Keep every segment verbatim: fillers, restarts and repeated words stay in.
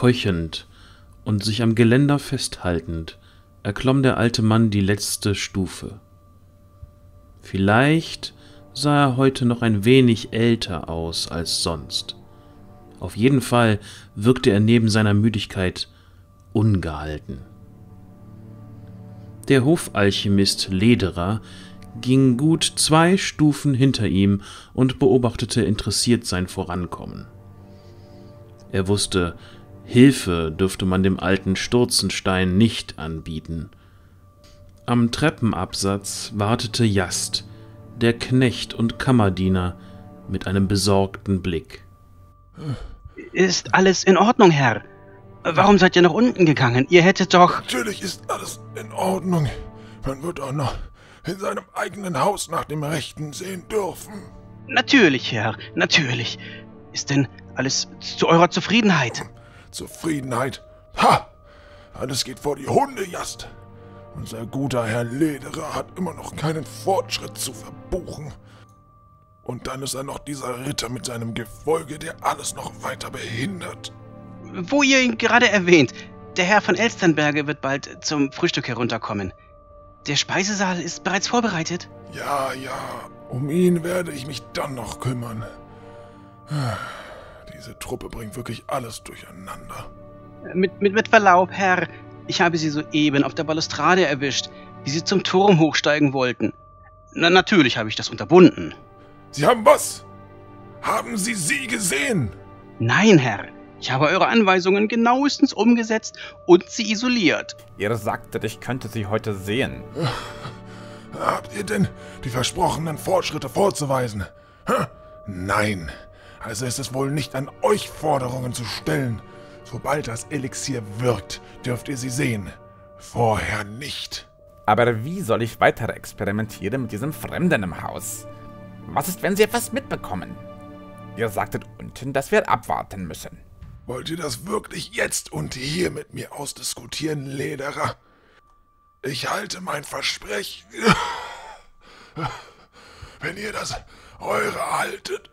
Keuchend und sich am Geländer festhaltend erklomm der alte Mann die letzte Stufe. Vielleicht sah er heute noch ein wenig älter aus als sonst. Auf jeden Fall wirkte er neben seiner Müdigkeit ungehalten. Der Hofalchemist Lederer ging gut zwei Stufen hinter ihm und beobachtete interessiert sein Vorankommen. Er wusste, Hilfe dürfte man dem alten Sturzenstein nicht anbieten. Am Treppenabsatz wartete Jast, der Knecht und Kammerdiener, mit einem besorgten Blick. Ist alles in Ordnung, Herr? Warum seid ihr nach unten gegangen? Ihr hättet doch... Natürlich ist alles in Ordnung. Man wird auch noch in seinem eigenen Haus nach dem Rechten sehen dürfen. Natürlich, Herr, natürlich. Ist denn alles zu eurer Zufriedenheit? Zufriedenheit? Ha! Alles geht vor die Hunde, Jast. Unser guter Herr Lederer hat immer noch keinen Fortschritt zu verbuchen. Und dann ist er noch dieser Ritter mit seinem Gefolge, der alles noch weiter behindert. Wo ihr ihn gerade erwähnt, der Herr von Elsternberge wird bald zum Frühstück herunterkommen. Der Speisesaal ist bereits vorbereitet. Ja, ja, um ihn werde ich mich dann noch kümmern. Diese Truppe bringt wirklich alles durcheinander. Mit, mit, mit Verlaub, Herr, ich habe sie soeben auf der Balustrade erwischt, wie sie zum Turm hochsteigen wollten. Na, natürlich habe ich das unterbunden. Sie haben was? Haben Sie sie gesehen? Nein, Herr. Ich habe eure Anweisungen genauestens umgesetzt und sie isoliert. Ihr sagtet, ich könnte sie heute sehen. Habt ihr denn die versprochenen Fortschritte vorzuweisen? Nein. Also ist es wohl nicht an euch, Forderungen zu stellen. Sobald das Elixier wirkt, dürft ihr sie sehen. Vorher nicht. Aber wie soll ich weiter experimentieren mit diesem Fremden im Haus? Was ist, wenn sie etwas mitbekommen? Ihr sagtet unten, dass wir abwarten müssen. Wollt ihr das wirklich jetzt und hier mit mir ausdiskutieren, Lederer? Ich halte mein Versprechen. Wenn ihr das eure haltet.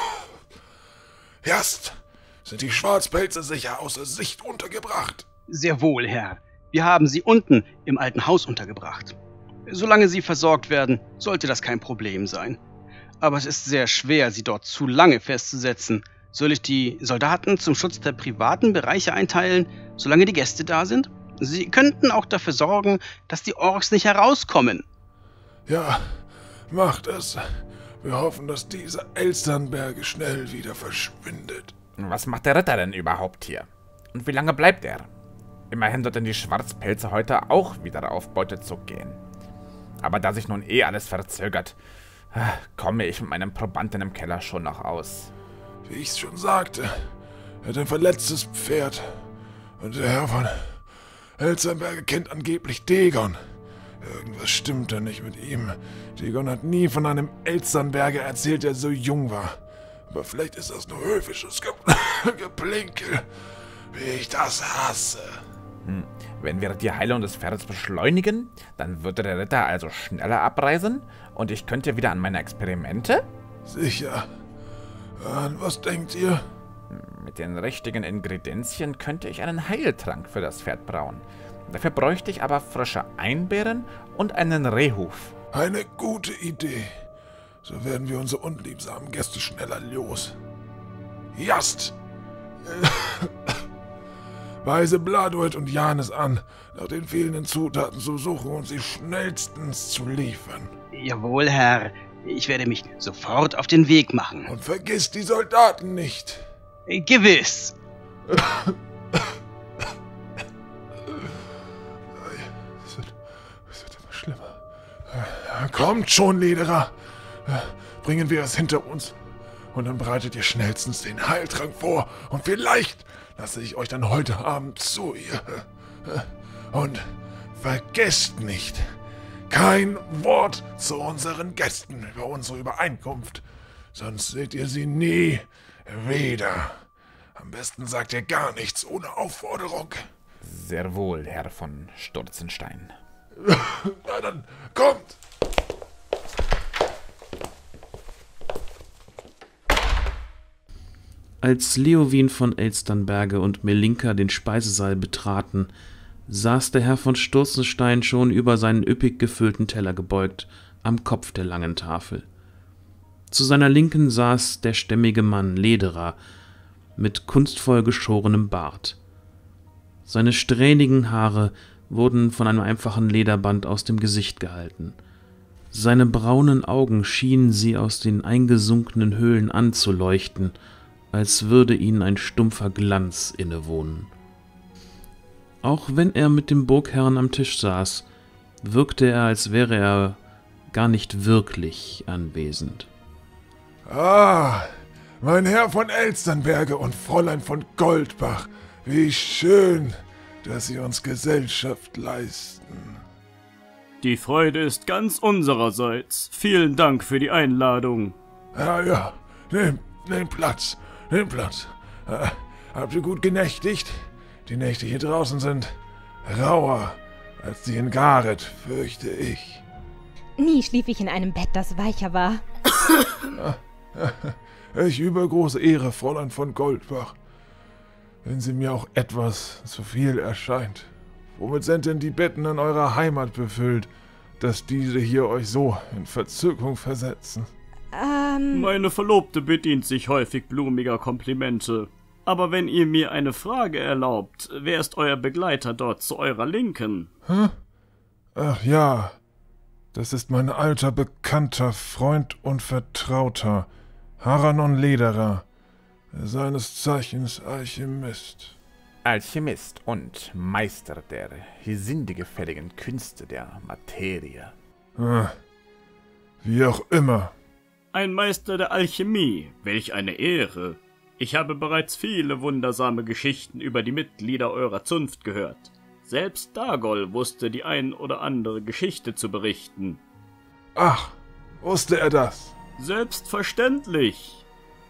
Jast, sind die Schwarzpelze sicher außer Sicht untergebracht? Sehr wohl, Herr. Wir haben sie unten im alten Haus untergebracht. Solange sie versorgt werden, sollte das kein Problem sein. Aber es ist sehr schwer, sie dort zu lange festzusetzen. Soll ich die Soldaten zum Schutz der privaten Bereiche einteilen, solange die Gäste da sind? Sie könnten auch dafür sorgen, dass die Orks nicht herauskommen. Ja, macht es. Wir hoffen, dass dieser Elsternberge schnell wieder verschwindet. Was macht der Ritter denn überhaupt hier? Und wie lange bleibt er? Immerhin sollten die Schwarzpelze heute auch wieder auf Beutezug gehen. Aber da sich nun eh alles verzögert, komme ich mit meinem Probanden im Keller schon noch aus. Wie ich's schon sagte, er hat ein verletztes Pferd. Und der Herr von Elsternberge kennt angeblich Dagon. Irgendwas stimmt da nicht mit ihm. Dagon hat nie von einem Elsternberger erzählt, der so jung war. Aber vielleicht ist das nur höfisches Ge Geplinkel, wie ich das hasse. Hm. Wenn wir die Heilung des Pferdes beschleunigen, dann würde der Ritter also schneller abreisen und ich könnte wieder an meine Experimente? Sicher. An was denkt ihr? Mit den richtigen Ingredienzien könnte ich einen Heiltrank für das Pferd brauen. Dafür bräuchte ich aber frische Einbeeren und einen Rehhuf. Eine gute Idee. So werden wir unsere unliebsamen Gäste schneller los. Jast! Weise Bladuet und Janis an, nach den fehlenden Zutaten zu suchen und sie schnellstens zu liefern. Jawohl, Herr. Ich werde mich sofort auf den Weg machen. Und vergiss die Soldaten nicht. Gewiss. Es wird, es wird immer schlimmer. Kommt schon, Lederer. Bringen wir es hinter uns. Und dann bereitet ihr schnellstens den Heiltrank vor. Und vielleicht lasse ich euch dann heute Abend zu ihr. Und vergesst nicht, kein Wort zu unseren Gästen über unsere Übereinkunft. Sonst seht ihr sie nie wieder. Am besten sagt ihr gar nichts ohne Aufforderung. Sehr wohl, Herr von Sturzenstein. Na dann, kommt! Als Leowin von Elsternberge und Melinka den Speisesaal betraten, saß der Herr von Sturzenstein schon über seinen üppig gefüllten Teller gebeugt, am Kopf der langen Tafel. Zu seiner Linken saß der stämmige Mann Lederer, mit kunstvoll geschorenem Bart. Seine strähnigen Haare wurden von einem einfachen Lederband aus dem Gesicht gehalten. Seine braunen Augen schienen sie aus den eingesunkenen Höhlen anzuleuchten, als würde ihnen ein stumpfer Glanz innewohnen. Auch wenn er mit dem Burgherrn am Tisch saß, wirkte er, als wäre er gar nicht wirklich anwesend. Ah, mein Herr von Elsternberge und Fräulein von Goldbach, wie schön, dass Sie uns Gesellschaft leisten. Die Freude ist ganz unsererseits. Vielen Dank für die Einladung. Ja, ja, nehmt, nehmt Platz, nehmt Platz. Äh, habt ihr gut genächtigt? Die Nächte hier draußen sind rauer als die in Gareth, fürchte ich. Nie schlief ich in einem Bett, das weicher war. Ich übergroße Ehre, Fräulein von Goldbach. Wenn sie mir auch etwas zu viel erscheint. Womit sind denn die Betten in eurer Heimat befüllt, dass diese hier euch so in Verzückung versetzen? Ähm... Meine Verlobte bedient sich häufig blumiger Komplimente. Aber wenn ihr mir eine Frage erlaubt, wer ist euer Begleiter dort zu eurer Linken? Hä? Ach ja, das ist mein alter Bekannter, Freund und Vertrauter, Haranon Lederer, seines Zeichens Alchemist. Alchemist und Meister der sindegefälligen Künste der Materie. Ah, wie auch immer. Ein Meister der Alchemie, welch eine Ehre. Ich habe bereits viele wundersame Geschichten über die Mitglieder eurer Zunft gehört. Selbst Dagol wusste die ein oder andere Geschichte zu berichten. Ach, wusste er das? Selbstverständlich.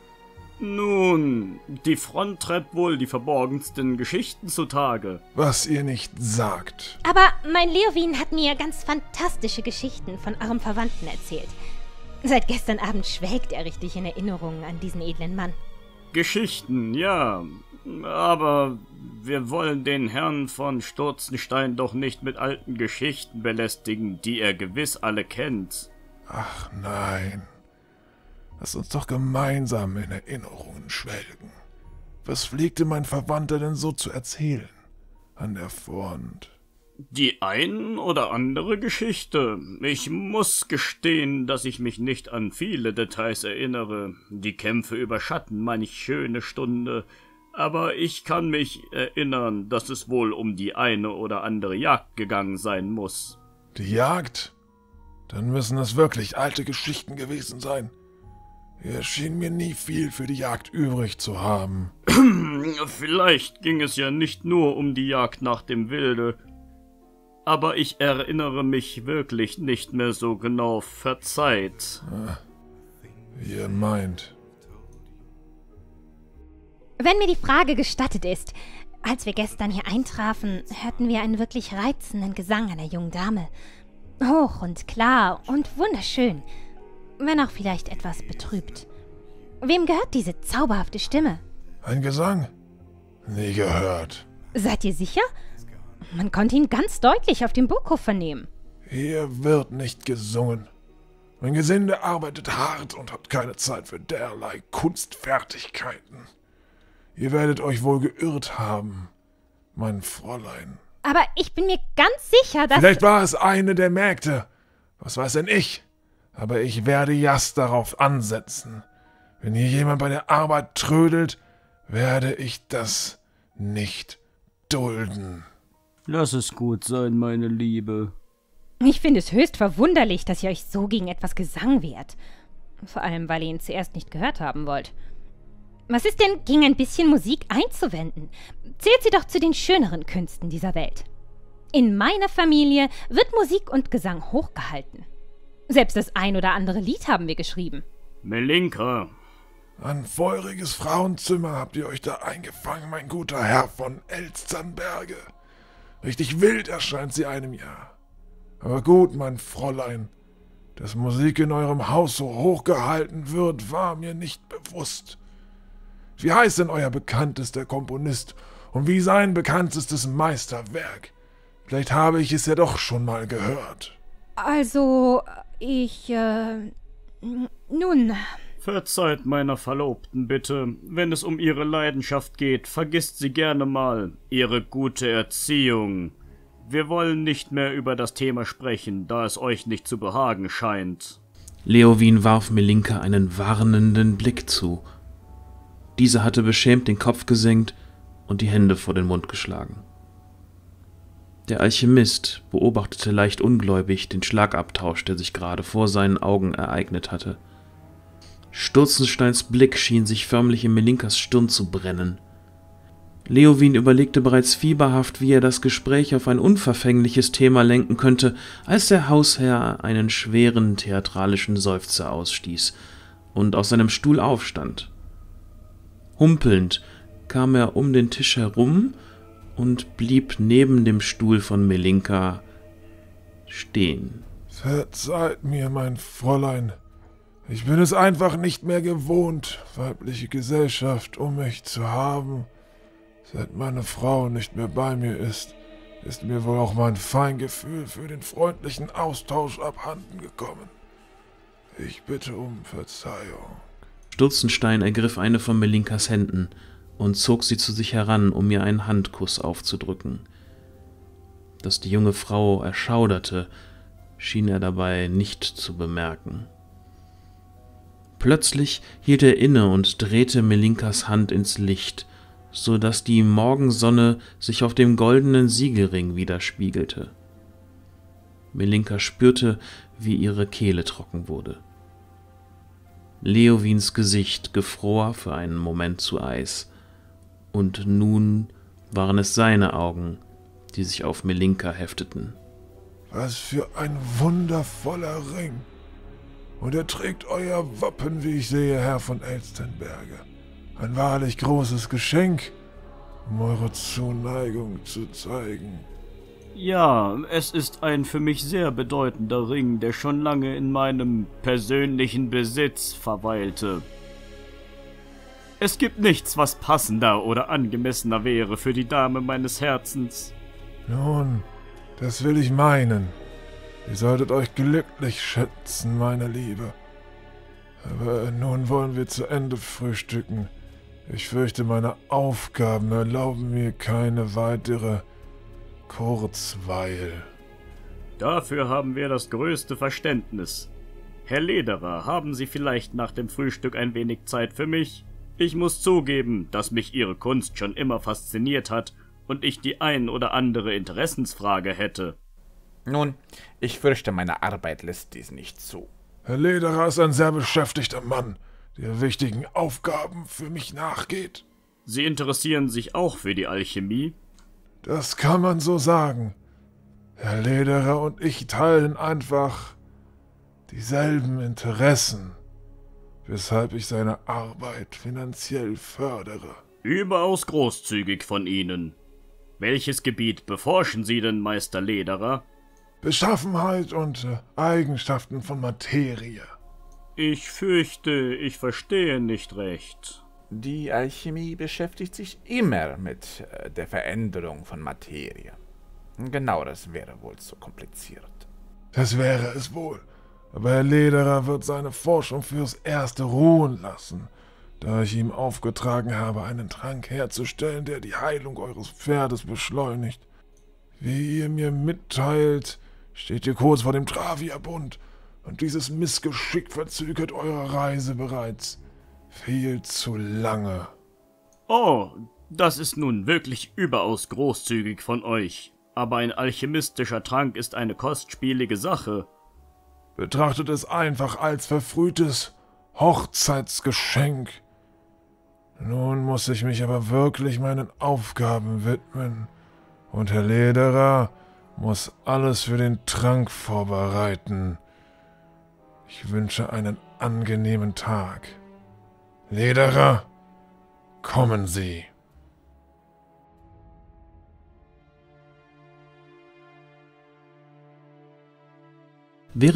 Nun, die Front treibt wohl die verborgensten Geschichten zutage. Was ihr nicht sagt. Aber mein Leowin hat mir ganz fantastische Geschichten von eurem Verwandten erzählt. Seit gestern Abend schwelgt er richtig in Erinnerungen an diesen edlen Mann. Geschichten, ja. Aber wir wollen den Herrn von Sturzenstein doch nicht mit alten Geschichten belästigen, die er gewiss alle kennt. Ach nein. Lass uns doch gemeinsam in Erinnerungen schwelgen. Was pflegte mein Verwandter denn so zu erzählen an der Front? Die ein oder andere Geschichte. Ich muss gestehen, dass ich mich nicht an viele Details erinnere. Die Kämpfe überschatten manch schöne Stunde. Aber ich kann mich erinnern, dass es wohl um die eine oder andere Jagd gegangen sein muss. Die Jagd? Dann müssen es wirklich alte Geschichten gewesen sein. Er schien mir nie viel für die Jagd übrig zu haben. Vielleicht ging es ja nicht nur um die Jagd nach dem Wilde. Aber ich erinnere mich wirklich nicht mehr so genau, verzeiht. Ah, wie ihr meint. Wenn mir die Frage gestattet ist, als wir gestern hier eintrafen, hörten wir einen wirklich reizenden Gesang einer jungen Dame. Hoch und klar und wunderschön, wenn auch vielleicht etwas betrübt. Wem gehört diese zauberhafte Stimme? Ein Gesang? Nie gehört. Seid ihr sicher? Man konnte ihn ganz deutlich auf dem Burghof vernehmen. Hier wird nicht gesungen. Mein Gesinde arbeitet hart und hat keine Zeit für derlei Kunstfertigkeiten. Ihr werdet euch wohl geirrt haben, mein Fräulein. Aber ich bin mir ganz sicher, dass... Vielleicht war es eine der Mägde. Was weiß denn ich? Aber ich werde Jas darauf ansetzen. Wenn hier jemand bei der Arbeit trödelt, werde ich das nicht dulden. Lass es gut sein, meine Liebe. Ich finde es höchst verwunderlich, dass ihr euch so gegen etwas Gesang wehrt. Vor allem, weil ihr ihn zuerst nicht gehört haben wollt. Was ist denn gegen ein bisschen Musik einzuwenden? Zählt sie doch zu den schöneren Künsten dieser Welt. In meiner Familie wird Musik und Gesang hochgehalten. Selbst das ein oder andere Lied haben wir geschrieben. Melinka. Ein feuriges Frauenzimmer habt ihr euch da eingefangen, mein guter Herr von Elsternberge. Richtig wild erscheint sie einem ja. Aber gut, mein Fräulein, dass Musik in eurem Haus so hochgehalten wird, war mir nicht bewusst. Wie heißt denn euer bekanntester Komponist und wie sein bekanntestes Meisterwerk? Vielleicht habe ich es ja doch schon mal gehört. Also, ich, äh, nun... Verzeiht meiner Verlobten bitte, wenn es um ihre Leidenschaft geht, vergisst sie gerne mal ihre gute Erziehung. Wir wollen nicht mehr über das Thema sprechen, da es euch nicht zu behagen scheint. Leowin warf Melinka einen warnenden Blick zu. Diese hatte beschämt den Kopf gesenkt und die Hände vor den Mund geschlagen. Der Alchemist beobachtete leicht ungläubig den Schlagabtausch, der sich gerade vor seinen Augen ereignet hatte. Sturzensteins Blick schien sich förmlich in Melinkas Stirn zu brennen. Leowin überlegte bereits fieberhaft, wie er das Gespräch auf ein unverfängliches Thema lenken könnte, als der Hausherr einen schweren theatralischen Seufzer ausstieß und aus seinem Stuhl aufstand. Humpelnd kam er um den Tisch herum und blieb neben dem Stuhl von Melinka stehen. Verzeiht mir, mein Fräulein. Ich bin es einfach nicht mehr gewohnt, weibliche Gesellschaft um mich zu haben. Seit meine Frau nicht mehr bei mir ist, ist mir wohl auch mein Feingefühl für den freundlichen Austausch abhanden gekommen. Ich bitte um Verzeihung. Sturzenstein ergriff eine von Melinkas Händen und zog sie zu sich heran, um ihr einen Handkuss aufzudrücken. Dass die junge Frau erschauderte, schien er dabei nicht zu bemerken. Plötzlich hielt er inne und drehte Melinkas Hand ins Licht, so dass die Morgensonne sich auf dem goldenen Siegelring widerspiegelte. Melinka spürte, wie ihre Kehle trocken wurde. Leowins Gesicht gefror für einen Moment zu Eis, und nun waren es seine Augen, die sich auf Melinka hefteten. Was für ein wundervoller Ring! Und er trägt euer Wappen, wie ich sehe, Herr von Elstenberge. Ein wahrlich großes Geschenk, um eure Zuneigung zu zeigen. Ja, es ist ein für mich sehr bedeutender Ring, der schon lange in meinem persönlichen Besitz verweilte. Es gibt nichts, was passender oder angemessener wäre für die Dame meines Herzens. Nun, das will ich meinen. Ihr solltet euch glücklich schätzen, meine Liebe. Aber nun wollen wir zu Ende frühstücken. Ich fürchte, meine Aufgaben erlauben mir keine weitere Kurzweil. Dafür haben wir das größte Verständnis. Herr Lederer, haben Sie vielleicht nach dem Frühstück ein wenig Zeit für mich? Ich muss zugeben, dass mich Ihre Kunst schon immer fasziniert hat und ich die ein oder andere Interessensfrage hätte. Nun, ich fürchte, meine Arbeit lässt dies nicht zu. Herr Lederer ist ein sehr beschäftigter Mann, der wichtigen Aufgaben für mich nachgeht. Sie interessieren sich auch für die Alchemie? Das kann man so sagen. Herr Lederer und ich teilen einfach dieselben Interessen, weshalb ich seine Arbeit finanziell fördere. Überaus großzügig von Ihnen. Welches Gebiet beforschen Sie denn, Meister Lederer? Beschaffenheit und äh, Eigenschaften von Materie. Ich fürchte, ich verstehe nicht recht. Die Alchemie beschäftigt sich immer mit äh, der Veränderung von Materie. Genau, das wäre wohl zu kompliziert. Das wäre es wohl. Aber Herr Lederer wird seine Forschung fürs Erste ruhen lassen, da ich ihm aufgetragen habe, einen Trank herzustellen, der die Heilung eures Pferdes beschleunigt. Wie ihr mir mitteilt, steht ihr kurz vor dem Travierbund, und dieses Missgeschick verzögert eure Reise bereits viel zu lange. Oh, das ist nun wirklich überaus großzügig von euch. Aber ein alchemistischer Trank ist eine kostspielige Sache. Betrachtet es einfach als verfrühtes Hochzeitsgeschenk. Nun muss ich mich aber wirklich meinen Aufgaben widmen, und Herr Lederer muss alles für den Trank vorbereiten. Ich wünsche einen angenehmen Tag. Lederer, kommen Sie.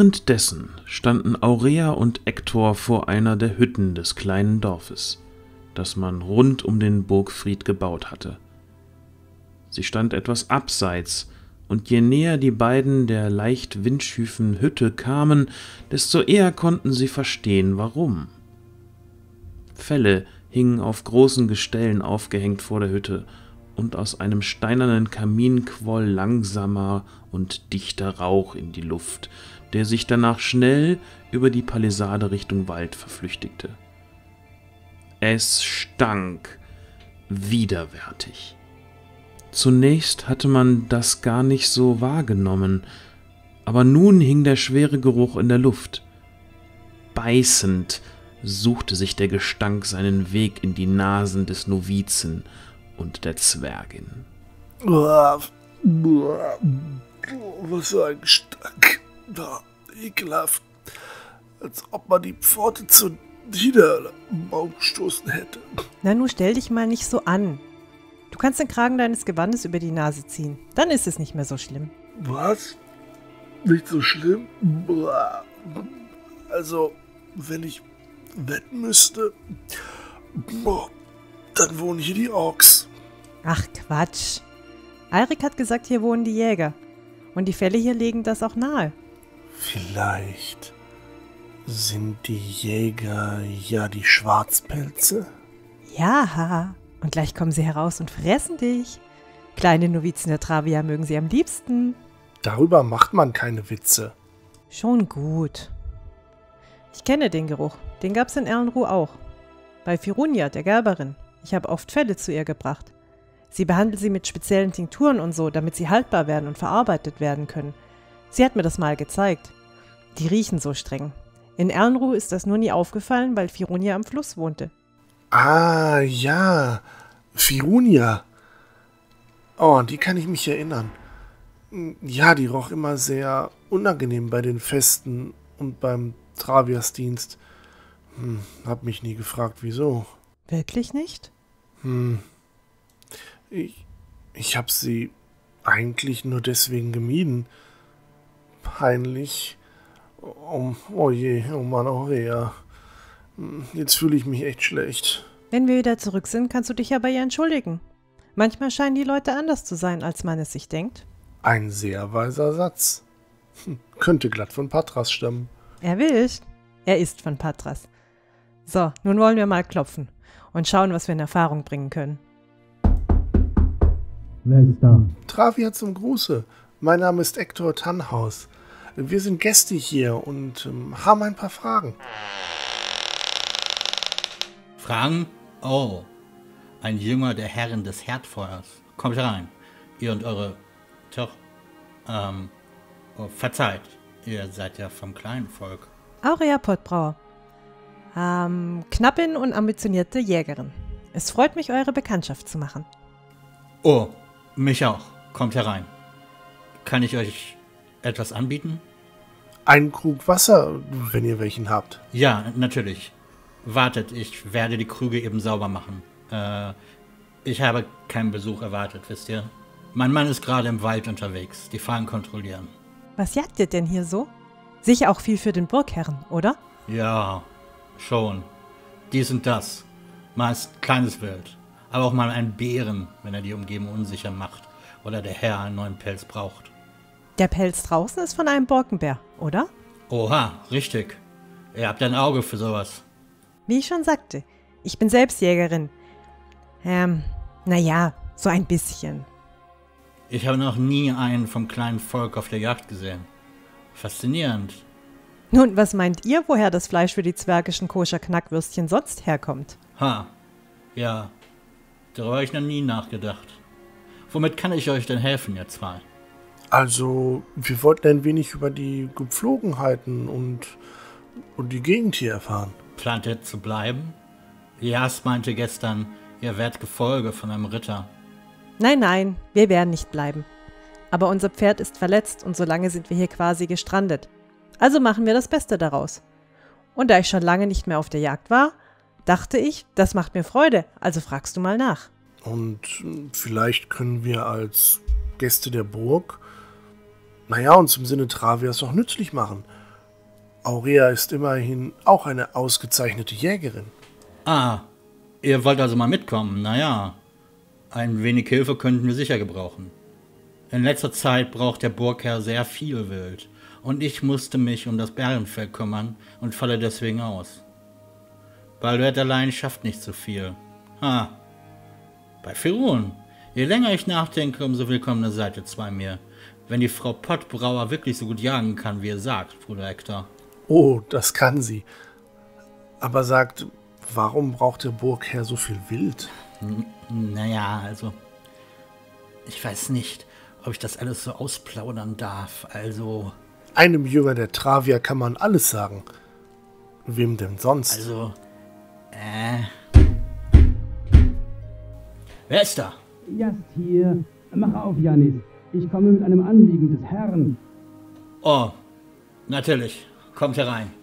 Währenddessen standen Aurea und Hektor vor einer der Hütten des kleinen Dorfes. das man rund um den Burgfried gebaut hatte. Sie stand etwas abseits, und je näher die beiden der leicht windschiefen Hütte kamen, desto eher konnten sie verstehen, warum. Felle hingen auf großen Gestellen aufgehängt vor der Hütte, und aus einem steinernen Kamin quoll langsamer und dichter Rauch in die Luft, der sich danach schnell über die Palisade Richtung Wald verflüchtigte. Es stank widerwärtig. Zunächst hatte man das gar nicht so wahrgenommen, aber nun hing der schwere Geruch in der Luft. Beißend suchte sich der Gestank seinen Weg in die Nasen des Novizen und der Zwergin. Was für ein Gestank. Ekelhaft. Als ob man die Pforte zur Niederbaum gestoßen hätte. Na, nun stell dich mal nicht so an. Du kannst den Kragen deines Gewandes über die Nase ziehen. Dann ist es nicht mehr so schlimm. Was? Nicht so schlimm? Also, wenn ich wetten müsste, dann wohnen hier die Orks. Ach, Quatsch. Eirik hat gesagt, hier wohnen die Jäger. Und die Fälle hier legen das auch nahe. Vielleicht sind die Jäger ja die Schwarzpelze? Ja, und gleich kommen sie heraus und fressen dich. Kleine Novizen der Travia mögen sie am liebsten. Darüber macht man keine Witze. Schon gut. Ich kenne den Geruch. Den gab's in Erlenruh auch. Bei Firunia, der Gerberin. Ich habe oft Felle zu ihr gebracht. Sie behandelt sie mit speziellen Tinkturen und so, damit sie haltbar werden und verarbeitet werden können. Sie hat mir das mal gezeigt. Die riechen so streng. In Erlenruh ist das nur nie aufgefallen, weil Firunia am Fluss wohnte. Ah, ja. Firunia. Oh, an die kann ich mich erinnern. Ja, die roch immer sehr unangenehm bei den Festen und beim Traviasdienst. Hm, hab mich nie gefragt, wieso. Wirklich nicht? Hm. Ich, ich hab sie eigentlich nur deswegen gemieden. Peinlich. Oh, oh je, oh Mann, Aurea. Jetzt fühle ich mich echt schlecht. Wenn wir wieder zurück sind, kannst du dich ja bei ihr entschuldigen. Manchmal scheinen die Leute anders zu sein, als man es sich denkt. Ein sehr weiser Satz. Hm, könnte glatt von Patras stammen. Erwischt. Er ist von Patras. So, nun wollen wir mal klopfen und schauen, was wir in Erfahrung bringen können. Wer ist da? Travia zum Gruße. Mein Name ist Hector Tannhaus. Wir sind Gäste hier und ähm, haben ein paar Fragen. Fragen? Oh, ein Jünger der Herren des Herdfeuers. Kommt rein. Ihr und eure Toch. Ähm, oh, verzeiht. Ihr seid ja vom kleinen Volk. Aurea Pottbrauer. Ähm, Knappin und ambitionierte Jägerin. Es freut mich, eure Bekanntschaft zu machen. Oh, mich auch. Kommt herein. Kann ich euch etwas anbieten? Einen Krug Wasser, wenn ihr welchen habt. Ja, natürlich. Wartet, ich werde die Krüge eben sauber machen. Äh, ich habe keinen Besuch erwartet, wisst ihr? Mein Mann ist gerade im Wald unterwegs, die Fallen kontrollieren. Was jagt ihr denn hier so? Sicher auch viel für den Burgherren, oder? Ja, schon. Dies und das. Meist kleines Wild. Aber auch mal einen Bären, wenn er die Umgebung unsicher macht oder der Herr einen neuen Pelz braucht. Der Pelz draußen ist von einem Borkenbär, oder? Oha, richtig. Ihr habt ein Auge für sowas. Wie ich schon sagte, ich bin selbst Jägerin. Ähm, naja, so ein bisschen. Ich habe noch nie einen vom kleinen Volk auf der Jagd gesehen. Faszinierend. Nun, was meint ihr, woher das Fleisch für die zwergischen Koscher-Knackwürstchen sonst herkommt? Ha, ja, darüber habe ich noch nie nachgedacht. Womit kann ich euch denn helfen, ihr zwei? Also, wir wollten ein wenig über die Gepflogenheiten und, und die Gegend hier erfahren. Plant ihr zu bleiben? Jas meinte gestern, ihr wärt Gefolge von einem Ritter. Nein, nein, wir werden nicht bleiben. Aber unser Pferd ist verletzt und solange sind wir hier quasi gestrandet. Also machen wir das Beste daraus. Und da ich schon lange nicht mehr auf der Jagd war, dachte ich, das macht mir Freude, also fragst du mal nach. Und vielleicht können wir als Gäste der Burg, naja, uns im Sinne Travias auch nützlich machen. Aurea ist immerhin auch eine ausgezeichnete Jägerin. Ah, Ihr wollt also mal mitkommen? Naja, ein wenig Hilfe könnten wir sicher gebrauchen. In letzter Zeit braucht der Burgherr sehr viel Wild und ich musste mich um das Bärenfell kümmern und falle deswegen aus. Balduert allein schafft nicht so viel. Ha. Bei Firun. Je länger ich nachdenke, umso willkommener seid ihr bei mir. Wenn die Frau Pottbrauer wirklich so gut jagen kann, wie ihr sagt, Bruder Hector. Oh, das kann sie. Aber sagt, warum braucht der Burgherr so viel Wild? N naja, also, ich weiß nicht, ob ich das alles so ausplaudern darf, also... Einem Jünger der Travier kann man alles sagen. Wem denn sonst? Also, äh... Wer ist da? Jast hier. Mach auf, Janis. Ich komme mit einem Anliegen des Herrn. Oh, natürlich. Kommt herein.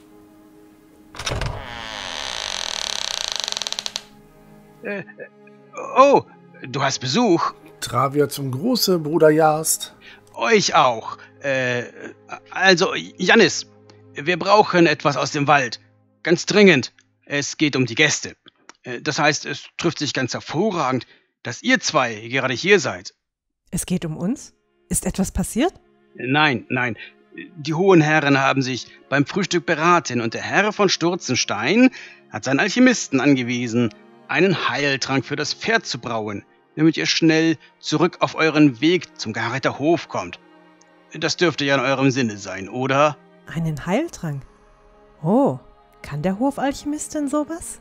Äh, oh, du hast Besuch. Travier zum Gruße, Bruder Jast. Euch auch. Äh, also, Janis, wir brauchen etwas aus dem Wald. Ganz dringend. Es geht um die Gäste. Das heißt, es trifft sich ganz hervorragend, dass ihr zwei gerade hier seid. Es geht um uns? Ist etwas passiert? Nein, nein. Die hohen Herren haben sich beim Frühstück beraten und der Herr von Sturzenstein hat seinen Alchemisten angewiesen, einen Heiltrank für das Pferd zu brauen, damit ihr schnell zurück auf euren Weg zum Garretter Hof kommt. Das dürfte ja in eurem Sinne sein, oder? Einen Heiltrank? Oh, kann der Hofalchemist denn sowas?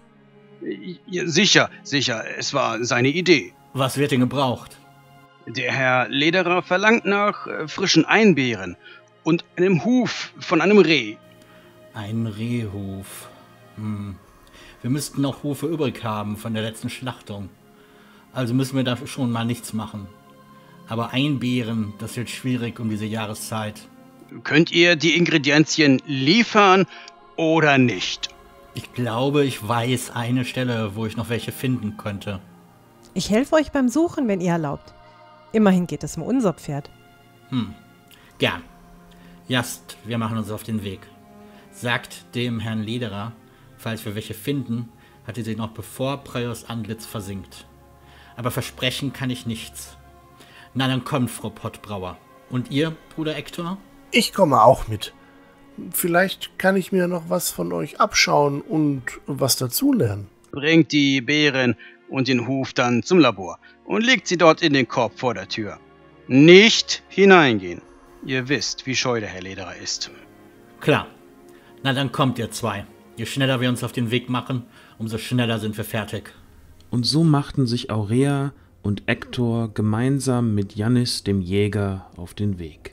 Ja, sicher, sicher. Es war seine Idee. Was wird denn gebraucht? Der Herr Lederer verlangt nach äh, frischen Einbeeren und einem Huf von einem Reh. Ein Rehhuf. Hm. Wir müssten noch Hufe übrig haben von der letzten Schlachtung. Also müssen wir dafür schon mal nichts machen. Aber Einbeeren, das wird schwierig um diese Jahreszeit. Könnt ihr die Ingredienzien liefern oder nicht? Ich glaube, ich weiß eine Stelle, wo ich noch welche finden könnte. Ich helfe euch beim Suchen, wenn ihr erlaubt. Immerhin geht es um unser Pferd. Hm, gern. Jast, wir machen uns auf den Weg. Sagt dem Herrn Lederer, falls wir welche finden, hat er sie noch bevor Preyos Antlitz versinkt. Aber versprechen kann ich nichts. Na, dann kommt, Frau Pottbrauer. Und ihr, Bruder Hector? Ich komme auch mit. Vielleicht kann ich mir noch was von euch abschauen und was dazulernen. Bringt die Beeren und den Huf dann zum Labor und legt sie dort in den Korb vor der Tür. Nicht hineingehen. Ihr wisst, wie scheu der Herr Lederer ist. Klar. Na, dann kommt ihr zwei. Je schneller wir uns auf den Weg machen, umso schneller sind wir fertig. Und so machten sich Aurea und Hector gemeinsam mit Janis, dem Jäger, auf den Weg.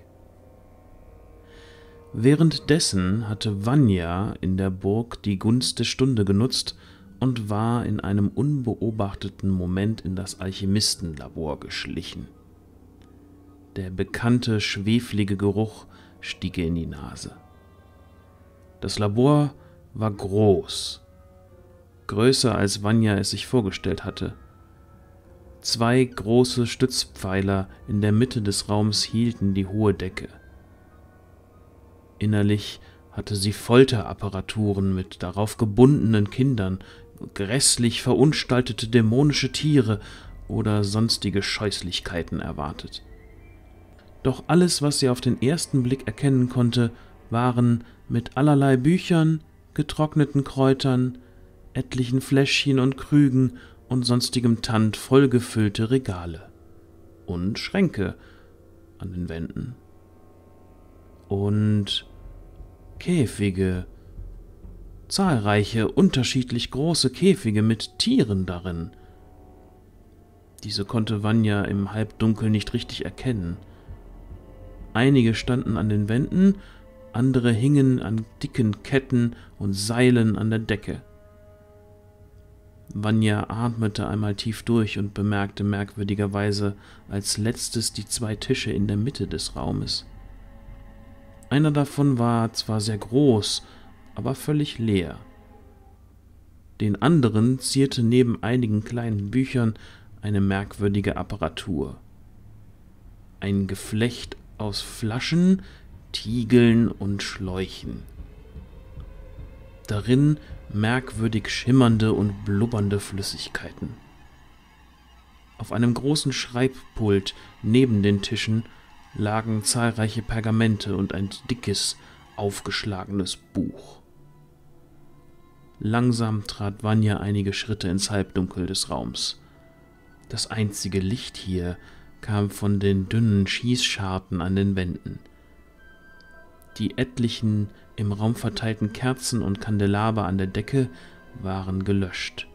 Währenddessen hatte Vanya in der Burg die Gunst der Stunde genutzt und war in einem unbeobachteten Moment in das Alchemistenlabor geschlichen. Der bekannte, schweflige Geruch stieg ihr in die Nase. Das Labor war groß, größer als Vanya es sich vorgestellt hatte. Zwei große Stützpfeiler in der Mitte des Raums hielten die hohe Decke. Innerlich hatte sie Folterapparaturen mit darauf gebundenen Kindern, grässlich verunstaltete dämonische Tiere oder sonstige Scheußlichkeiten erwartet. Doch alles, was sie auf den ersten Blick erkennen konnte, waren mit allerlei Büchern, getrockneten Kräutern, etlichen Fläschchen und Krügen und sonstigem Tand vollgefüllte Regale und Schränke an den Wänden. Und Käfige, zahlreiche, unterschiedlich große Käfige mit Tieren darin. Diese konnte Vanya im Halbdunkel nicht richtig erkennen. Einige standen an den Wänden, andere hingen an dicken Ketten und Seilen an der Decke. Vanya atmete einmal tief durch und bemerkte merkwürdigerweise als letztes die zwei Tische in der Mitte des Raumes. Einer davon war zwar sehr groß, aber völlig leer. Den anderen zierte neben einigen kleinen Büchern eine merkwürdige Apparatur. Ein Geflecht aus Flaschen, Tiegeln und Schläuchen. Darin merkwürdig schimmernde und blubbernde Flüssigkeiten. Auf einem großen Schreibpult neben den Tischen lagen zahlreiche Pergamente und ein dickes, aufgeschlagenes Buch. Langsam trat Vanya einige Schritte ins Halbdunkel des Raums. Das einzige Licht hier kam von den dünnen Schießscharten an den Wänden. Die etlichen im Raum verteilten Kerzen und Kandelaber an der Decke waren gelöscht.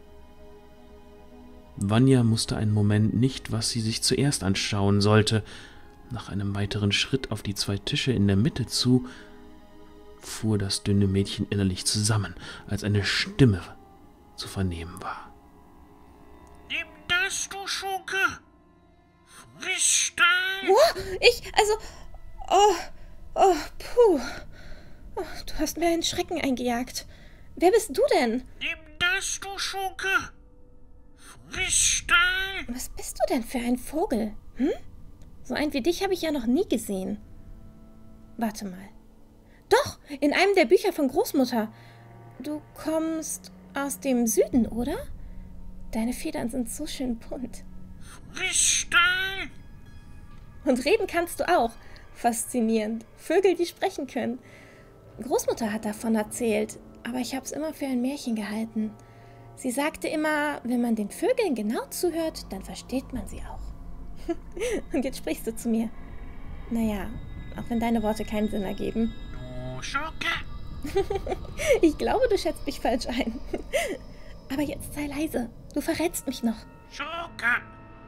Vanya musste einen Moment nicht, was sie sich zuerst anschauen sollte. Nach einem weiteren Schritt auf die zwei Tische in der Mitte zu, fuhr das dünne Mädchen innerlich zusammen, als eine Stimme zu vernehmen war. Nimm das, du Schurke! Frischstein! Oh, ich, also, oh, oh, puh. Oh, du hast mir einen Schrecken eingejagt. Wer bist du denn? Nimm das, du Schurke! Frischstein! Was bist du denn für ein Vogel? Hm? So einen wie dich habe ich ja noch nie gesehen. Warte mal. Doch, in einem der Bücher von Großmutter. Du kommst aus dem Süden, oder? Deine Federn sind so schön bunt. Frischstein! Und reden kannst du auch. Faszinierend. Vögel, die sprechen können. Großmutter hat davon erzählt, aber ich habe es immer für ein Märchen gehalten. Sie sagte immer, wenn man den Vögeln genau zuhört, dann versteht man sie auch. Und jetzt sprichst du zu mir. Naja, auch wenn deine Worte keinen Sinn ergeben. Du Schurke! Ich glaube, du schätzt mich falsch ein. Aber jetzt sei leise. Du verrätst mich noch. Schurke!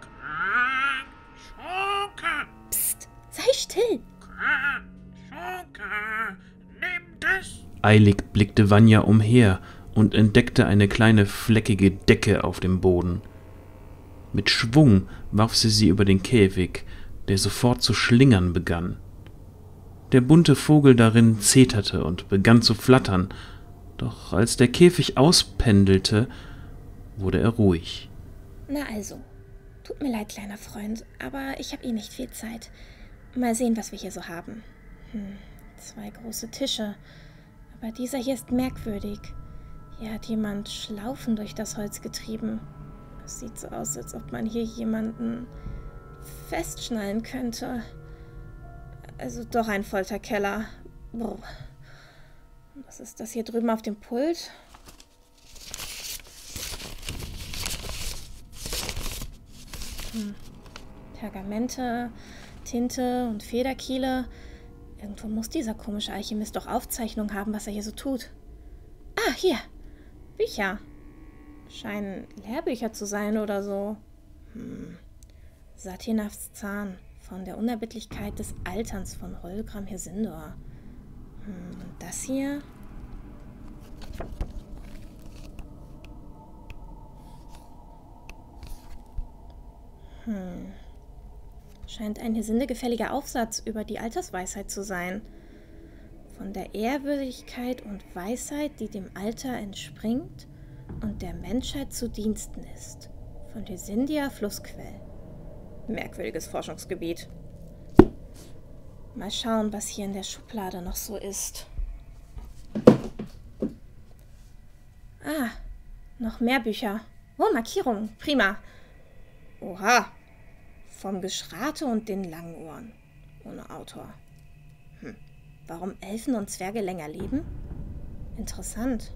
Schurke! Psst, sei still. Schurke! Nimm das! Eilig blickte Vanya umher und entdeckte eine kleine fleckige Decke auf dem Boden. Mit Schwung warf sie sie über den Käfig, der sofort zu schlingern begann. Der bunte Vogel darin zeterte und begann zu flattern, doch als der Käfig auspendelte, wurde er ruhig. Na also, tut mir leid, kleiner Freund, aber ich habe eh nicht viel Zeit. Mal sehen, was wir hier so haben. Hm, zwei große Tische, aber dieser hier ist merkwürdig. Hier hat jemand Schlaufen durch das Holz getrieben. Es sieht so aus, als ob man hier jemanden festschnallen könnte. Also doch ein Folterkeller. Brr. Was ist das hier drüben auf dem Pult? Hm. Pergamente, Tinte und Federkiele. Irgendwo muss dieser komische Alchemist doch Aufzeichnungen haben, was er hier so tut. Ah, hier. Bücher. Scheinen Lehrbücher zu sein oder so. Hm. Satinavs Zahn von der Unerbittlichkeit des Alterns von Holgram Hesindor. Hm. Und das hier? Hm. Scheint ein Hesinde-gefälliger Aufsatz über die Altersweisheit zu sein. Von der Ehrwürdigkeit und Weisheit, die dem Alter entspringt und der Menschheit zu Diensten ist. Von Hesindia Flussquell. Merkwürdiges Forschungsgebiet. Mal schauen, was hier in der Schublade noch so ist. Ah, noch mehr Bücher. Oh, Markierungen. Prima. Oha. Vom Geschrate und den langen Ohren. Ohne Autor. Hm. Warum Elfen und Zwerge länger leben? Interessant.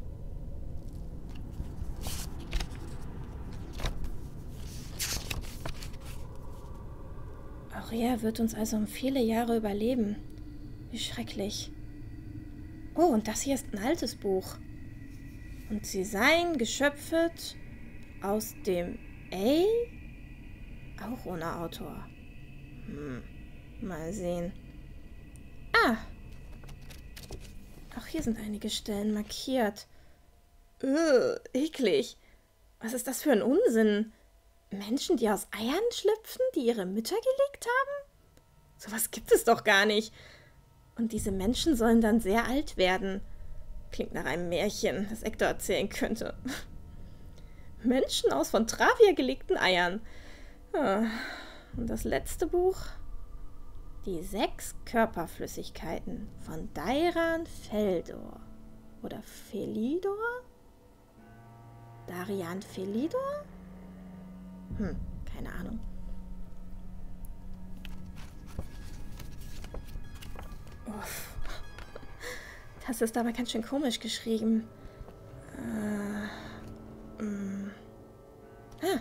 Aurea wird uns also um viele Jahre überleben. Wie schrecklich. Oh, und das hier ist ein altes Buch. Und sie seien geschöpfet aus dem A? Auch ohne Autor. Hm. Mal sehen. Ah. Auch hier sind einige Stellen markiert. Ugh, eklig. Was ist das für ein Unsinn? Menschen, die aus Eiern schlüpfen, die ihre Mütter gelegt haben? Sowas gibt es doch gar nicht. Und diese Menschen sollen dann sehr alt werden. Klingt nach einem Märchen, das Hector erzählen könnte. Menschen aus von Travia gelegten Eiern. Und das letzte Buch? Die sechs Körperflüssigkeiten von Dairan Feldor. Oder Felidor? Darian Felidor? Hm, keine Ahnung. Uff. Das ist aber ganz schön komisch geschrieben. Äh, mh. Ah.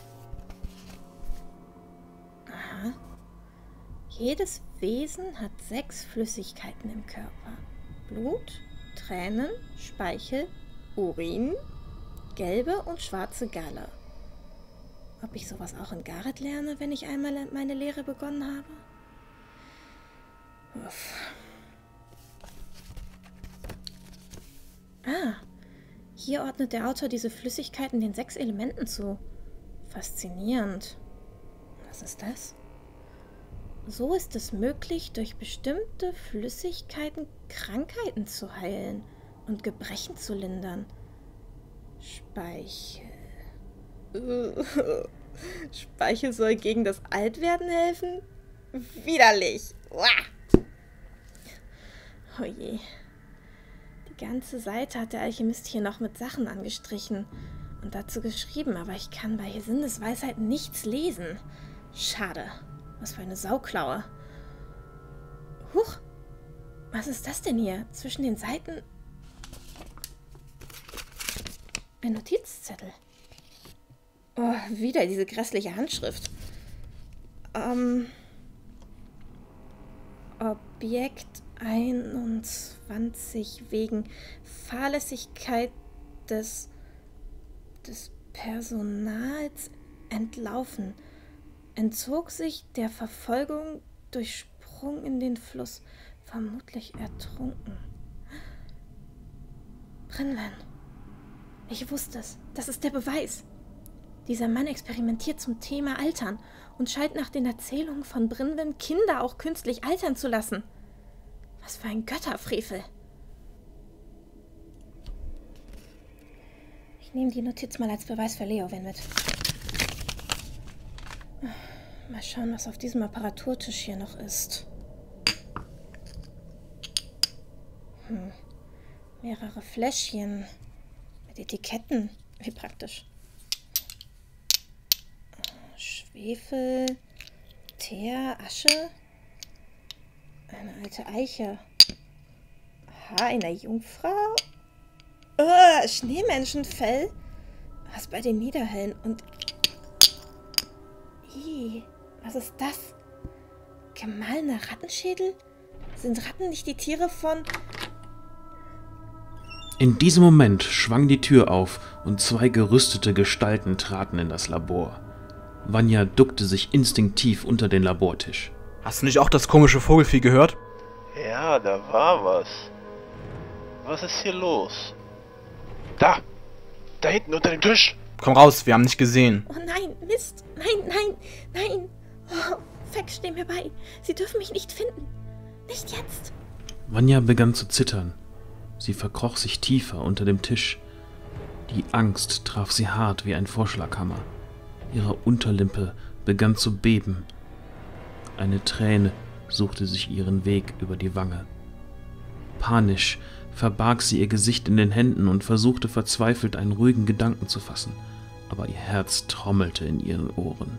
Aha. Jedes Wesen hat sechs Flüssigkeiten im Körper. Blut, Tränen, Speichel, Urin, gelbe und schwarze Galle. Ob ich sowas auch in Gareth lerne, wenn ich einmal meine Lehre begonnen habe? Uff. Ah, hier ordnet der Autor diese Flüssigkeiten den sechs Elementen zu. Faszinierend. Was ist das? So ist es möglich, durch bestimmte Flüssigkeiten Krankheiten zu heilen und Gebrechen zu lindern. Speichel. Speichel soll gegen das Altwerden helfen? Widerlich. Uah. Oh je. Die ganze Seite hat der Alchemist hier noch mit Sachen angestrichen und dazu geschrieben, aber ich kann bei Sinnesweisheiten nichts lesen. Schade. Was für eine Sauklaue. Huch. Was ist das denn hier? Zwischen den Seiten... Ein Notizzettel. Oh, wieder diese grässliche Handschrift. Ähm... Objekt einundzwanzig wegen Fahrlässigkeit des, des Personals entlaufen. Entzog sich der Verfolgung durch Sprung in den Fluss, vermutlich ertrunken. Brinwen. Ich wusste es. Das ist der Beweis. Dieser Mann experimentiert zum Thema Altern und scheint nach den Erzählungen von Brinwen Kinder auch künstlich altern zu lassen. Was für ein Götterfrevel. Ich nehme die Notiz mal als Beweis für Leowen mit. Mal schauen, was auf diesem Apparaturtisch hier noch ist. Hm. Mehrere Fläschchen mit Etiketten. Wie praktisch. Schwefel, Teer, Asche. Eine alte Eiche. Haar einer Jungfrau. Oh, Schneemenschenfell. Was bei den Niederhellen und... Ih, was ist das? Gemahlene Rattenschädel? Sind Ratten nicht die Tiere von... In diesem Moment schwang die Tür auf und zwei gerüstete Gestalten traten in das Labor. Vanya duckte sich instinktiv unter den Labortisch. Hast du nicht auch das komische Vogelvieh gehört? Ja, da war was. Was ist hier los? Da! Da hinten unter dem Tisch! Komm raus, wir haben nicht gesehen. Oh nein, Mist! Nein, nein, nein! Oh, Feck, steh mir bei! Sie dürfen mich nicht finden! Nicht jetzt! Vanya begann zu zittern. Sie verkroch sich tiefer unter dem Tisch. Die Angst traf sie hart wie ein Vorschlaghammer. Ihre Unterlippe begann zu beben. Eine Träne suchte sich ihren Weg über die Wange. Panisch verbarg sie ihr Gesicht in den Händen und versuchte verzweifelt, einen ruhigen Gedanken zu fassen, aber ihr Herz trommelte in ihren Ohren.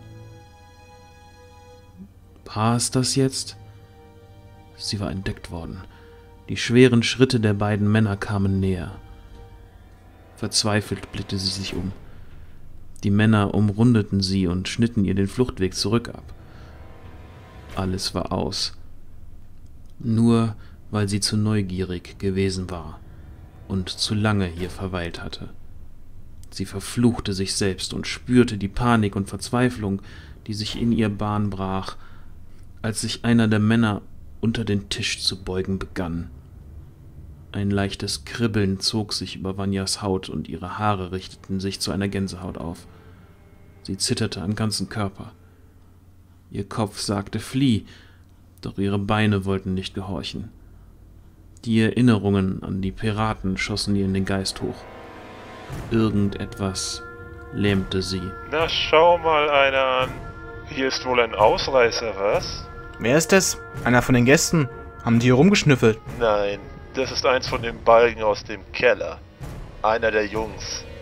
War es das jetzt? Sie war entdeckt worden. Die schweren Schritte der beiden Männer kamen näher. Verzweifelt blickte sie sich um. Die Männer umrundeten sie und schnitten ihr den Fluchtweg zurück ab. Alles war aus. Nur weil sie zu neugierig gewesen war und zu lange hier verweilt hatte. Sie verfluchte sich selbst und spürte die Panik und Verzweiflung, die sich in ihr Bahn brach, als sich einer der Männer unter den Tisch zu beugen begann. Ein leichtes Kribbeln zog sich über Vanyas Haut und ihre Haare richteten sich zu einer Gänsehaut auf. Sie zitterte am ganzen Körper. Ihr Kopf sagte „Flieh", doch ihre Beine wollten nicht gehorchen. Die Erinnerungen an die Piraten schossen ihr in den Geist hoch. Irgendetwas lähmte sie. Na, schau mal einer an. Hier ist wohl ein Ausreißer, was? Wer ist das? Einer von den Gästen? Haben die hier rumgeschnüffelt? Nein, das ist eins von den Balgen aus dem Keller. Einer der Jungs.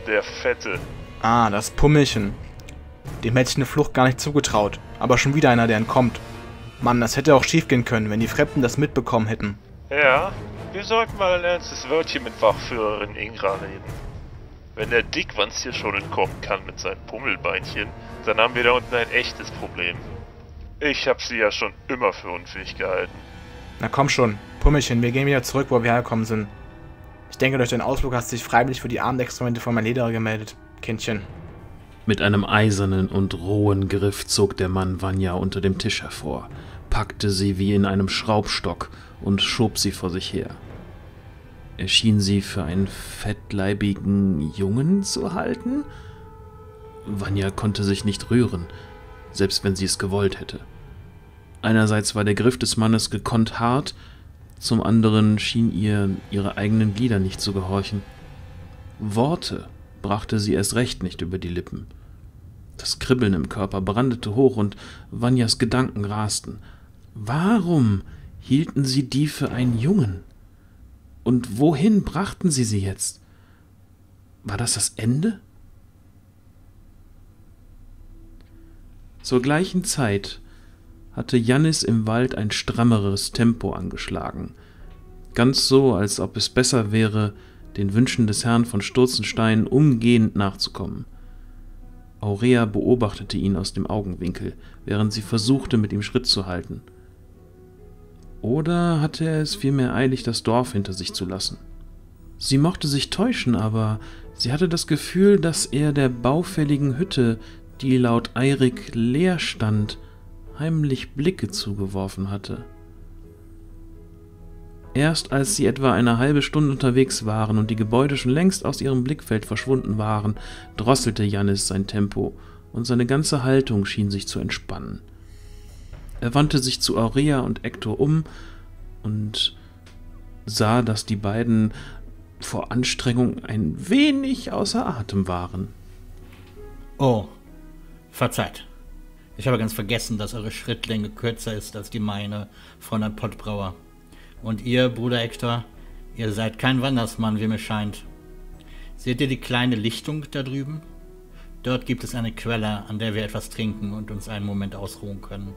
Der Fette. Ah, das Pummelchen. Dem hätte ich eine Flucht gar nicht zugetraut. Aber schon wieder einer, der entkommt. Mann, das hätte auch schief gehen können, wenn die Fremden das mitbekommen hätten. Ja, wir sollten mal ein ernstes Wörtchen mit Wachführerin Ingra reden. Wenn der Dickwanz hier schon entkommen kann mit seinem Pummelbeinchen, dann haben wir da unten ein echtes Problem. Ich hab sie ja schon immer für unfähig gehalten. Na komm schon, Pummelchen, wir gehen wieder zurück, wo wir hergekommen sind. Ich denke, durch den Ausflug hast du dich freiwillig für die Abendexperimente von meinem Lederer gemeldet, Kindchen. Mit einem eisernen und rohen Griff zog der Mann Vanya unter dem Tisch hervor, packte sie wie in einem Schraubstock und schob sie vor sich her. Er schien sie für einen fettleibigen Jungen zu halten? Vanya konnte sich nicht rühren, selbst wenn sie es gewollt hätte. Einerseits war der Griff des Mannes gekonnt hart, zum anderen schien ihr ihre eigenen Glieder nicht zu gehorchen. Worte brachte sie erst recht nicht über die Lippen. Das Kribbeln im Körper brandete hoch und Vanyas Gedanken rasten. Warum hielten sie die für einen Jungen? Und wohin brachten sie sie jetzt? War das das Ende? Zur gleichen Zeit hatte Jannis im Wald ein strammeres Tempo angeschlagen. Ganz so, als ob es besser wäre, den Wünschen des Herrn von Sturzenstein umgehend nachzukommen. Aurea beobachtete ihn aus dem Augenwinkel, während sie versuchte, mit ihm Schritt zu halten. Oder hatte er es vielmehr eilig, das Dorf hinter sich zu lassen? Sie mochte sich täuschen, aber sie hatte das Gefühl, dass er der baufälligen Hütte, die laut Eirik leer stand, heimlich Blicke zugeworfen hatte. Erst als sie etwa eine halbe Stunde unterwegs waren und die Gebäude schon längst aus ihrem Blickfeld verschwunden waren, drosselte Jannis sein Tempo und seine ganze Haltung schien sich zu entspannen. Er wandte sich zu Aurea und Hector um und sah, dass die beiden vor Anstrengung ein wenig außer Atem waren. Oh, verzeiht. Ich habe ganz vergessen, dass eure Schrittlänge kürzer ist als die meine, Fräulein Pottbrauer. Und ihr, Bruder Hector, ihr seid kein Wandersmann, wie mir scheint. Seht ihr die kleine Lichtung da drüben? Dort gibt es eine Quelle, an der wir etwas trinken und uns einen Moment ausruhen können.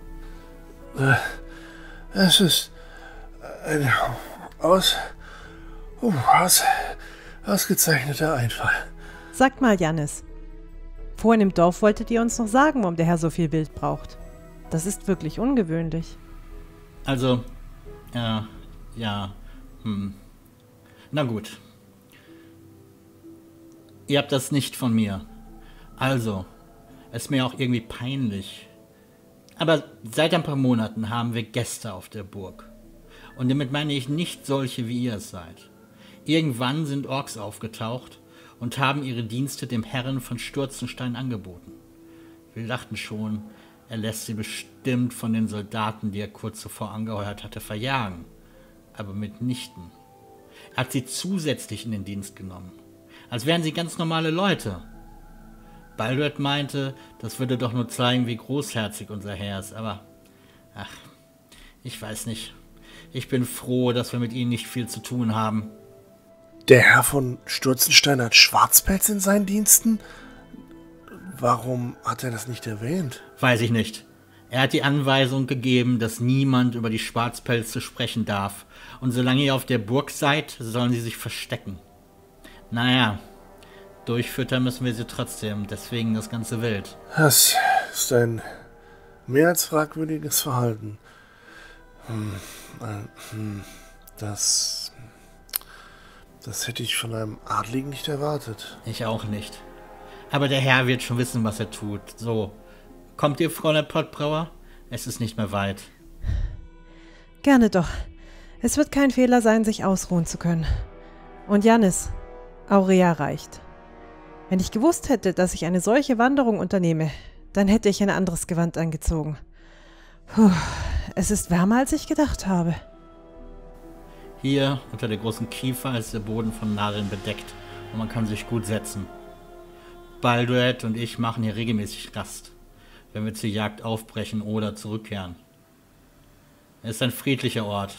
Es ist ein aus, uh, aus, ausgezeichneter Einfall. Sagt mal, Jannis. Vorhin im Dorf wolltet ihr uns noch sagen, warum der Herr so viel Wild braucht. Das ist wirklich ungewöhnlich. Also, ja, ja, hm. Na gut. Ihr habt das nicht von mir. Also, es ist mir auch irgendwie peinlich. Aber seit ein paar Monaten haben wir Gäste auf der Burg. Und damit meine ich nicht solche, wie ihr es seid. Irgendwann sind Orks aufgetaucht und haben ihre Dienste dem Herren von Sturzenstein angeboten. Wir dachten schon, er lässt sie bestimmt von den Soldaten, die er kurz zuvor angeheuert hatte, verjagen. Aber mitnichten. Er hat sie zusätzlich in den Dienst genommen. Als wären sie ganz normale Leute. Balduert meinte, das würde doch nur zeigen, wie großherzig unser Herr ist, aber ach, ich weiß nicht. Ich bin froh, dass wir mit ihnen nicht viel zu tun haben. Der Herr von Sturzenstein hat Schwarzpelz in seinen Diensten? Warum hat er das nicht erwähnt? Weiß ich nicht. Er hat die Anweisung gegeben, dass niemand über die Schwarzpelze sprechen darf. Und solange ihr auf der Burg seid, sollen sie sich verstecken. Naja, durchfüttern müssen wir sie trotzdem, deswegen das ganze Wild. Das ist ein mehr als fragwürdiges Verhalten. Hm, hm, das... Das hätte ich von einem Adligen nicht erwartet. Ich auch nicht. Aber der Herr wird schon wissen, was er tut. So, kommt ihr, Fräulein Pottbrauer? Es ist nicht mehr weit. Gerne doch. Es wird kein Fehler sein, sich ausruhen zu können. Und Jannis, Aurea reicht. Wenn ich gewusst hätte, dass ich eine solche Wanderung unternehme, dann hätte ich ein anderes Gewand angezogen. Puh, es ist wärmer, als ich gedacht habe. Hier unter der großen Kiefer ist der Boden von Nadeln bedeckt und man kann sich gut setzen. Balduert und ich machen hier regelmäßig Rast, wenn wir zur Jagd aufbrechen oder zurückkehren. Es ist ein friedlicher Ort.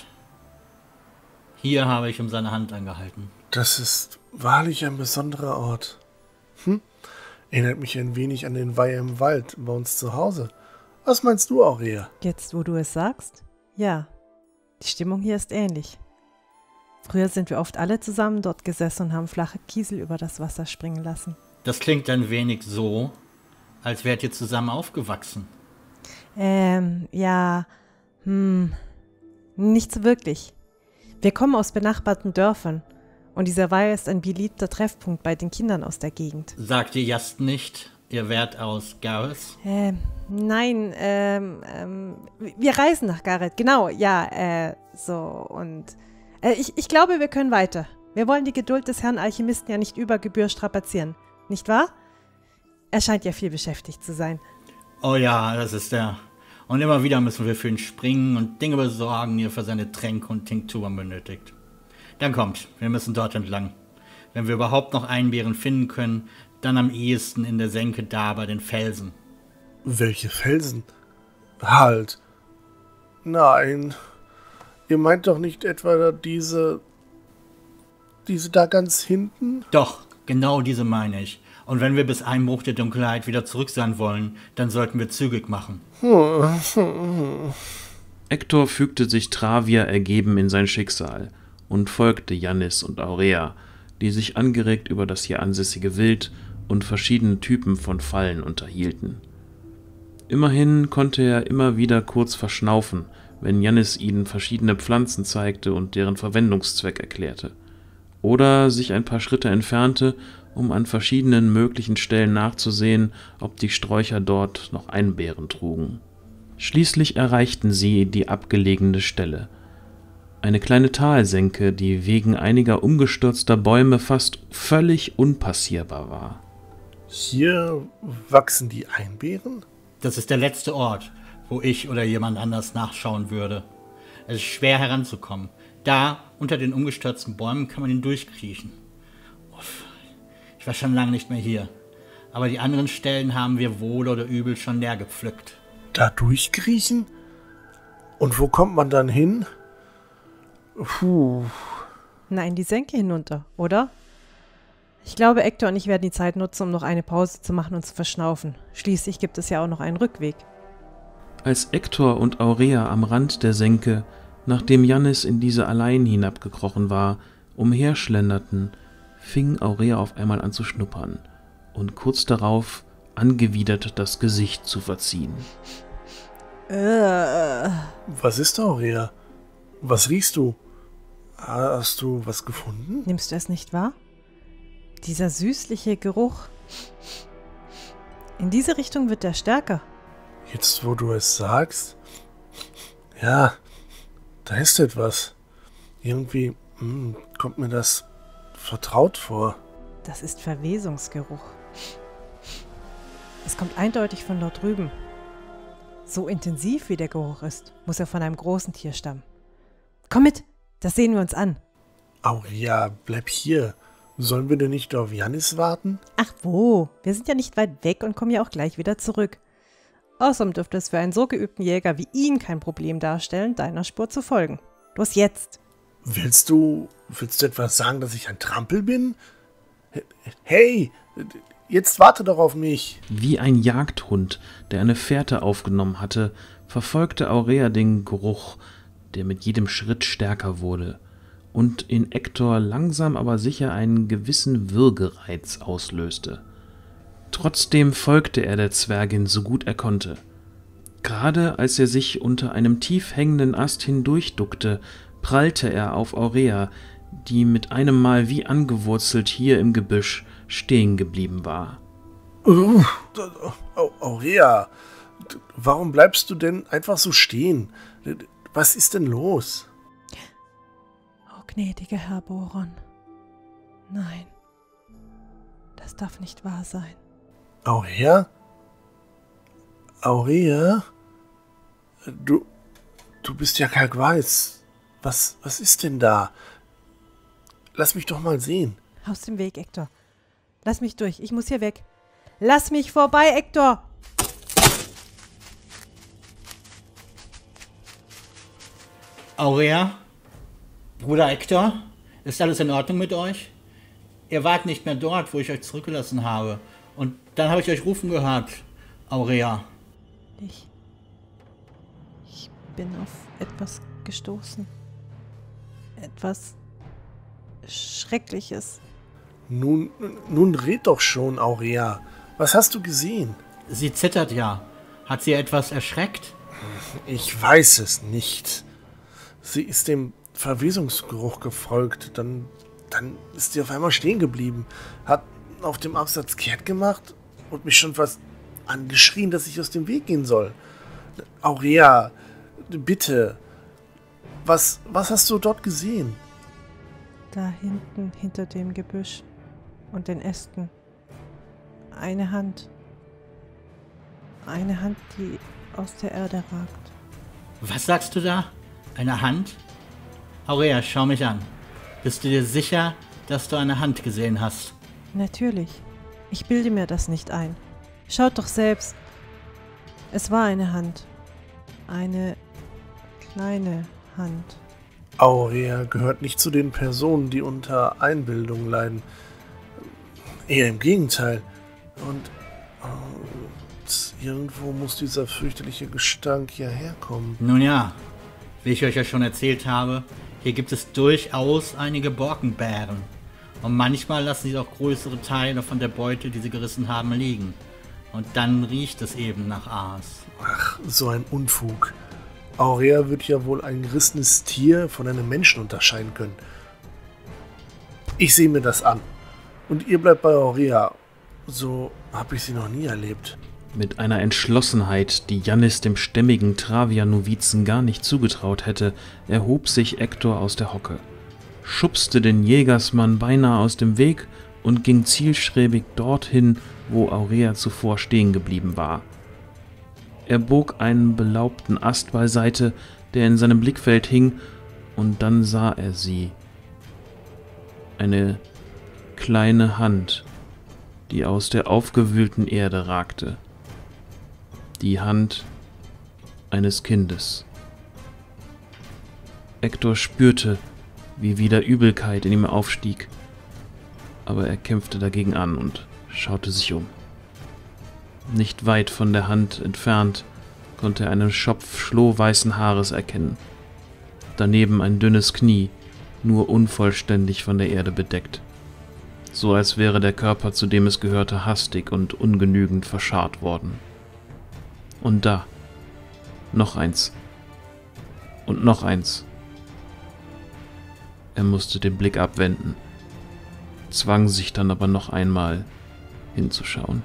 Hier habe ich um seine Hand angehalten. Das ist wahrlich ein besonderer Ort. Hm? Erinnert mich ein wenig an den Weiher im Wald bei uns zu Hause. Was meinst du, Aurea? Jetzt, wo du es sagst? Ja, die Stimmung hier ist ähnlich. Früher sind wir oft alle zusammen dort gesessen und haben flache Kiesel über das Wasser springen lassen. Das klingt ein wenig so, als wärt ihr zusammen aufgewachsen. Ähm, ja, hm, nicht so wirklich. Wir kommen aus benachbarten Dörfern und dieser Weiher ist ein beliebter Treffpunkt bei den Kindern aus der Gegend. Sagt ihr Jast nicht, ihr wärt aus Gareth? Ähm, nein, ähm, ähm, wir reisen nach Gareth, genau, ja, äh, so und äh, ich, ich glaube, wir können weiter. Wir wollen die Geduld des Herrn Alchemisten ja nicht über Gebühr strapazieren, nicht wahr? Er scheint ja viel beschäftigt zu sein. Oh ja, das ist er. Und immer wieder müssen wir für ihn springen und Dinge besorgen, die er für seine Tränke und Tinkturen benötigt. Dann kommt, wir müssen dort entlang. Wenn wir überhaupt noch Einbeeren finden können, dann am ehesten in der Senke da bei den Felsen. Welche Felsen? Halt. Nein. Ihr meint doch nicht etwa diese... diese da ganz hinten? Doch, genau diese meine ich. Und wenn wir bis Einbruch der Dunkelheit wieder zurück sein wollen, dann sollten wir zügig machen. Hector fügte sich Travia ergeben in sein Schicksal und folgte Jannis und Aurea, die sich angeregt über das hier ansässige Wild und verschiedene Typen von Fallen unterhielten. Immerhin konnte er immer wieder kurz verschnaufen, wenn Jannis ihnen verschiedene Pflanzen zeigte und deren Verwendungszweck erklärte, oder sich ein paar Schritte entfernte, um an verschiedenen möglichen Stellen nachzusehen, ob die Sträucher dort noch Einbeeren trugen. Schließlich erreichten sie die abgelegene Stelle. Eine kleine Talsenke, die wegen einiger umgestürzter Bäume fast völlig unpassierbar war. Hier wachsen die Einbeeren? Das ist der letzte Ort, wo ich oder jemand anders nachschauen würde. Es ist schwer heranzukommen. Da, unter den umgestürzten Bäumen, kann man hindurchkriechen. Uff. Ich war schon lange nicht mehr hier. Aber die anderen Stellen haben wir wohl oder übel schon leer gepflückt. Da durchkriechen? Und wo kommt man dann hin? Puh. Na, in die Senke hinunter, oder? Ich glaube, Hector und ich werden die Zeit nutzen, um noch eine Pause zu machen und zu verschnaufen. Schließlich gibt es ja auch noch einen Rückweg. Als Hector und Aurea am Rand der Senke, nachdem Jannis in diese allein hinabgekrochen war, umherschlenderten, fing Aurea auf einmal an zu schnuppern und kurz darauf angewidert das Gesicht zu verziehen. Äh. Was ist, Aurea? Was riechst du? Hast du was gefunden? Nimmst du es nicht wahr? Dieser süßliche Geruch. In diese Richtung wird er stärker. Jetzt, wo du es sagst? Ja, da ist etwas. Irgendwie mh, kommt mir das vertraut vor. Das ist Verwesungsgeruch. Es kommt eindeutig von dort drüben. So intensiv wie der Geruch ist, muss er von einem großen Tier stammen. Komm mit, das sehen wir uns an. Aurea, bleib hier. Sollen wir denn nicht auf Jannis warten? Ach wo, wir sind ja nicht weit weg und kommen ja auch gleich wieder zurück. Außerdem dürfte es für einen so geübten Jäger wie ihn kein Problem darstellen, deiner Spur zu folgen. Los jetzt! Willst du, willst du etwas sagen, dass ich ein Trampel bin? Hey, jetzt warte doch auf mich. Wie ein Jagdhund, der eine Fährte aufgenommen hatte, verfolgte Aurea den Geruch, der mit jedem Schritt stärker wurde und in Hector langsam aber sicher einen gewissen Würgereiz auslöste. Trotzdem folgte er der Zwergin so gut er konnte. Gerade als er sich unter einem tief hängenden Ast hindurchduckte, prallte er auf Aurea, die mit einem Mal wie angewurzelt hier im Gebüsch stehen geblieben war. Uh, Aurea, warum bleibst du denn einfach so stehen? Was ist denn los? Oh, gnädiger Herr Boron. Nein, das darf nicht wahr sein. Aurea? Aurea? Du, du bist ja kalkweiß. Was, was ist denn da? Lass mich doch mal sehen. Aus dem Weg, Hector. Lass mich durch, ich muss hier weg. Lass mich vorbei, Hector! Aurea? Bruder Hector? Ist alles in Ordnung mit euch? Ihr wart nicht mehr dort, wo ich euch zurückgelassen habe. Und dann habe ich euch rufen gehört, Aurea. Ich. Ich bin auf etwas gestoßen. Etwas Schreckliches. Nun, nun red doch schon, Aurea. Was hast du gesehen? Sie zittert ja. Hat sie etwas erschreckt? Ich weiß es nicht. Sie ist dem Verwesungsgeruch gefolgt. Dann, dann ist sie auf einmal stehen geblieben. Hat auf dem Absatz kehrt gemacht und mich schon fast angeschrien, dass ich aus dem Weg gehen soll. Aurea, bitte. Was, was hast du dort gesehen? Da hinten, hinter dem Gebüsch und den Ästen. Eine Hand. Eine Hand, die aus der Erde ragt. Was sagst du da? Eine Hand? Aurea, schau mich an. Bist du dir sicher, dass du eine Hand gesehen hast? Natürlich. Ich bilde mir das nicht ein. Schaut doch selbst. Es war eine Hand. Eine kleine Hand. Aurea gehört nicht zu den Personen, die unter Einbildung leiden. Eher im Gegenteil. Und äh, irgendwo muss dieser fürchterliche Gestank hierher kommen. Nun ja, wie ich euch ja schon erzählt habe, hier gibt es durchaus einige Borkenbären. Und manchmal lassen sie auch größere Teile von der Beute, die sie gerissen haben, liegen. Und dann riecht es eben nach Aas. Ach, so ein Unfug. Aurea wird ja wohl ein gerissenes Tier von einem Menschen unterscheiden können. Ich sehe mir das an. Und ihr bleibt bei Aurea. So habe ich sie noch nie erlebt. Mit einer Entschlossenheit, die Jannis dem stämmigen Travia-Novizen gar nicht zugetraut hätte, erhob sich Hector aus der Hocke, schubste den Jägersmann beinahe aus dem Weg und ging zielstrebig dorthin, wo Aurea zuvor stehen geblieben war. Er bog einen belaubten Ast beiseite, der in seinem Blickfeld hing, und dann sah er sie. Eine kleine Hand, die aus der aufgewühlten Erde ragte. Die Hand eines Kindes. Hector spürte, wie wieder Übelkeit in ihm aufstieg, aber er kämpfte dagegen an und schaute sich um. Nicht weit von der Hand entfernt konnte er einen Schopf schlohweißen Haares erkennen. Daneben ein dünnes Knie, nur unvollständig von der Erde bedeckt. So als wäre der Körper, zu dem es gehörte, hastig und ungenügend verscharrt worden. Und da, noch eins. Und noch eins. Er musste den Blick abwenden, zwang sich dann aber noch einmal hinzuschauen.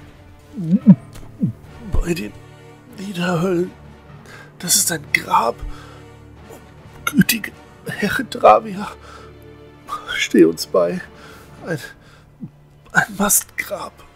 Bei den Niederhöllen, das ist ein Grab. Gütige Herr Travia, steh uns bei. Ein, ein Mastgrab.